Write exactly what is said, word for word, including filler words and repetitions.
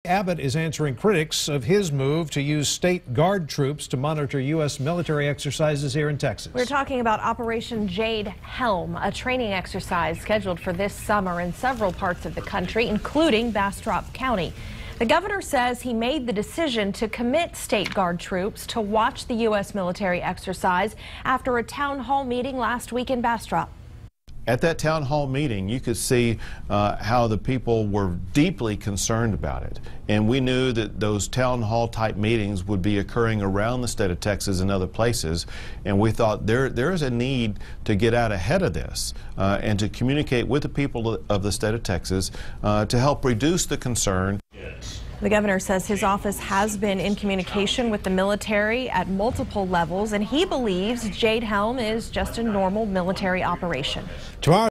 Abbott is answering critics of his move to use state guard troops to monitor U S military exercises here in Texas. We're talking about Operation Jade Helm, a training exercise scheduled for this summer in several parts of the country, including Bastrop County. The governor says he made the decision to commit state guard troops to watch the U S military exercise after a town hall meeting last week in Bastrop. At that town hall meeting, you could see uh, how the people were deeply concerned about it. And we knew that those town hall type meetings would be occurring around the state of Texas and other places. And we thought there, there is a need to get out ahead of this uh, and to communicate with the people of the state of Texas uh, to help reduce the concern. The governor says his office has been in communication with the military at multiple levels, and he believes Jade Helm is just a normal military operation. Tomorrow